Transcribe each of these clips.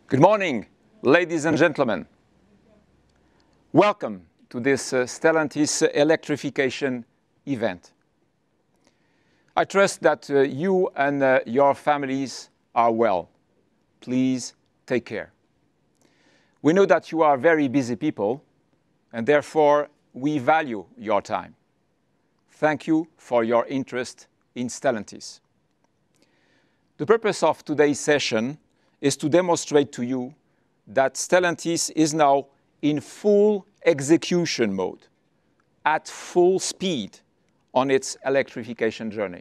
Good morning, ladies and gentlemen. Welcome to this Stellantis electrification event. I trust that you and your families are well. Please take care. We know that you are very busy people, and therefore we value your time. Thank you for your interest in Stellantis. The purpose of today's session is to demonstrate to you that Stellantis is now in full execution mode, at full speed on its electrification journey.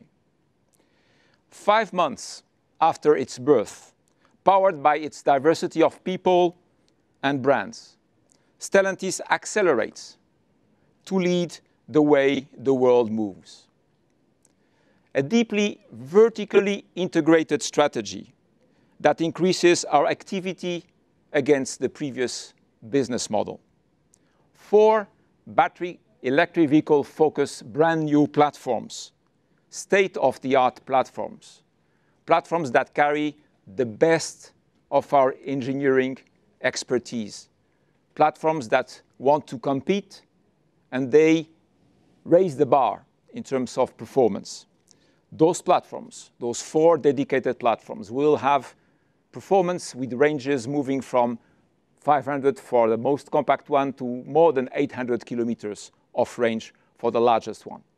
5 months after its birth, powered by its diversity of people and brands, Stellantis accelerates to lead the way the world moves. A deeply vertically integrated strategy that increases our activity against the previous business model. 4 battery electric vehicle focused brand new platforms, state-of-the-art platforms that carry the best of our engineering expertise, platforms that want to compete and they raise the bar in terms of performance. Those platforms, those 4 dedicated platforms, will have performance with ranges moving from 500 for the most compact one to more than 800 kilometers of range for the largest one.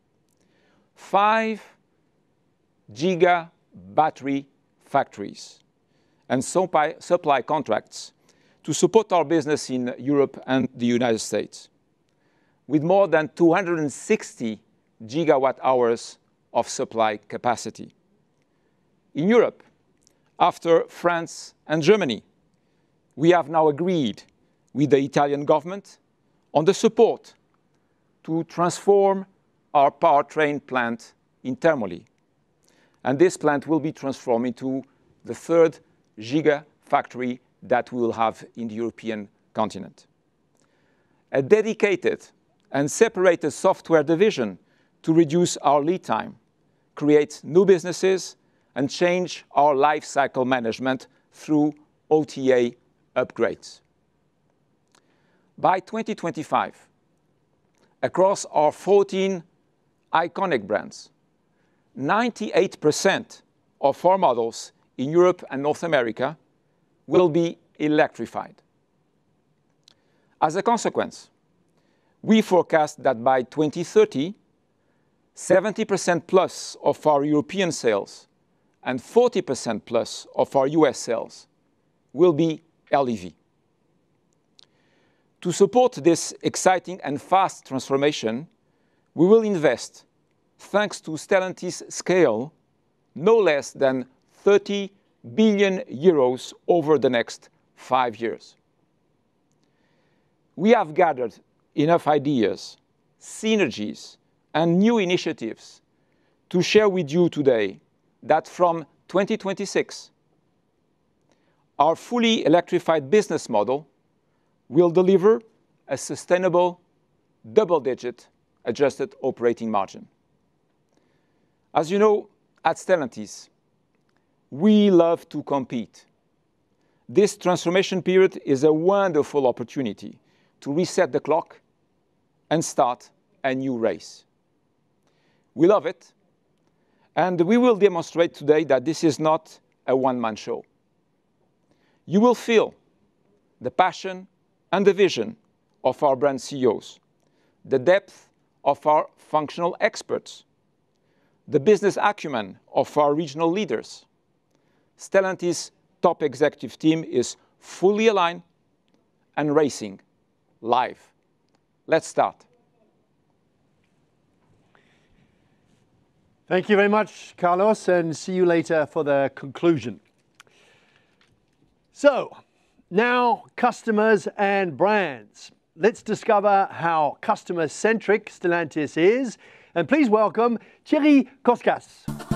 5 giga battery factories and supply contracts to support our business in Europe and the United States, with more than 260 gigawatt hours of supply capacity. In Europe, after France and Germany, we have now agreed with the Italian government on the support to transform our powertrain plant in Termoli. And this plant will be transformed into the 3rd giga factory that we will have in the European continent. A dedicated and separated software division to reduce our lead time, create new businesses, and change our life cycle management through OTA upgrades. By 2025, across our 14 iconic brands, 98% of our models in Europe and North America will be electrified. As a consequence, we forecast that by 2030, 70% plus of our European sales and 40% plus of our US sales will be LEV. To support this exciting and fast transformation, we will invest, thanks to Stellantis' scale, no less than 30 billion euros over the next 5 years. We have gathered enough ideas, synergies, and new initiatives to share with you today that from 2026, our fully electrified business model will deliver a sustainable double-digit adjusted operating margin. As you know, at Stellantis, we love to compete. This transformation period is a wonderful opportunity to reset the clock and start a new race. We love it, and we will demonstrate today that this is not a one-man show. You will feel the passion and the vision of our brand CEOs, the depth of our functional experts, the business acumen of our regional leaders. Stellantis' top executive team is fully aligned and racing live. Let's start. Thank you very much, Carlos, and see you later for the conclusion. So, now customers and brands. Let's discover how customer-centric Stellantis is. And please welcome Thierry Koskas.